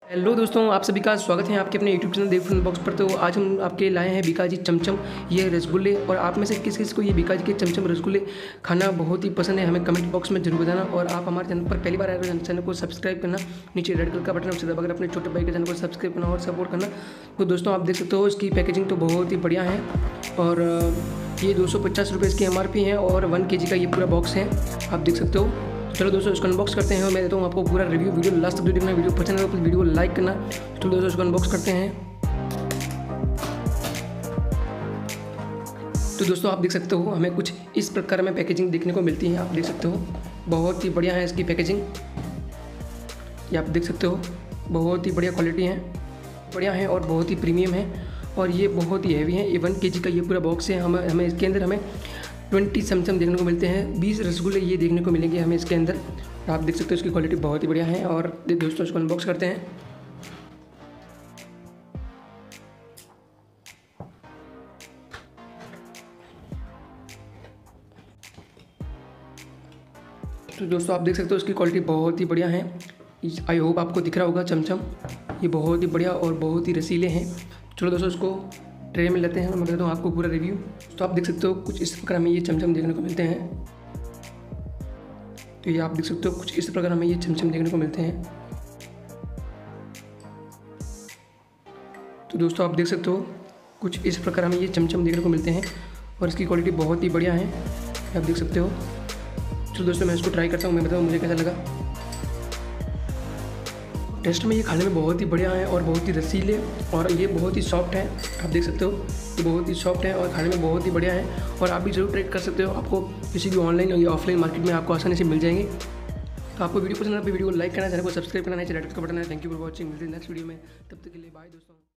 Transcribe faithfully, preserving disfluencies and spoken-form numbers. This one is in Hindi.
हेलो दोस्तों, आप सभी का स्वागत है आपके अपने YouTube channel Dev food box पर। तो आज हम आपके लाए हैं बीकाजी चमचम ये रसगुल्ले। और आप में से किस किस को ये बीकाजी के चमचम रसगुल्ले खाना बहुत ही पसंद है, हमें कमेंट बॉक्स में जरूर बताना। और आप हमारे चैनल पर पहली बार आए तो चैनल को सब्सक्राइब करना, नीचे रेड कलर का बटन उसे दबाकर अपने छोटे भाई के चैनल को सब्सक्राइब करना और सपोर्ट करना। तो दोस्तों आप देख सकते हो इसकी पैकेजिंग तो बहुत ही बढ़िया है। और ये दो सौ पचास रुपये इसकी एम आर पी है और वन के जी का ये पूरा बॉक्स है, आप देख सकते हो। चलो दोस्तों इसको अनबॉक्स करते हैं और मैं देता हूँ आपको पूरा रिव्यू। वीडियो लास्ट तक देखना, वीडियो पसंद है तो वीडियो को लाइक करना। तो दोस्तों इसको अनबॉक्स करते हैं। तो दोस्तों आप देख सकते हो हमें कुछ इस प्रकार में पैकेजिंग देखने को मिलती है, आप देख सकते हो बहुत ही बढ़िया है इसकी पैकेजिंग। ये आप देख सकते हो बहुत ही बढ़िया क्वालिटी है, बढ़िया है और बहुत ही प्रीमियम है। और ये बहुत ही हैवी है, ये वन के जी का ये पूरा बॉक्स है। हमें हमें इसके अंदर हमें ट्वेंटी चमचम देखने को मिलते हैं, बीस रसगुल्ले ये देखने को मिलेंगे हमें इसके अंदर। आप देख सकते हो इसकी क्वालिटी बहुत ही बढ़िया है। और दोस्तों इसको अनबॉक्स करते हैं। तो दोस्तों आप देख सकते हो इसकी क्वालिटी बहुत ही बढ़िया है। आई होप आपको दिख रहा होगा चमचम, ये बहुत ही बढ़िया और बहुत ही रसीले हैं। चलो दोस्तों इसको ट्रे में लेते हैं, मैं बताता हूँ आपको पूरा रिव्यू। तो आप देख सकते हो कुछ इस प्रकार हमें ये चमचम देखने को मिलते हैं। तो ये आप देख सकते हो कुछ इस प्रकार हमें ये चमचम देखने को मिलते हैं। तो दोस्तों आप देख सकते हो कुछ इस प्रकार हमें ये चमचम देखने को मिलते हैं और इसकी क्वालिटी बहुत ही बढ़िया है, आप देख सकते हो। चलो दोस्तों मैं इसको ट्राई करता हूँ, मैं बताऊँ मुझे कैसा लगा। टेस्ट में ये खाने में बहुत ही बढ़िया है और बहुत ही रसीले और ये बहुत ही सॉफ्ट है, आप देख सकते हो ये बहुत ही सॉफ्ट है और खाने में बहुत ही बढ़िया है। और आप भी जरूर ट्राई कर सकते हो, आपको किसी भी ऑनलाइन या ऑफलाइन मार्केट में आपको आसानी से मिल जाएंगे। तो आपको वीडियो पसंद है तो वीडियो को लाइक करना, चैनल को सब्सक्राइब करना है, रेड का बटन है। थैंक यू फॉर वॉचिंग, मिलते हैं नेक्स्ट वीडियो में, तब तक के लिए बाय दोस्तों।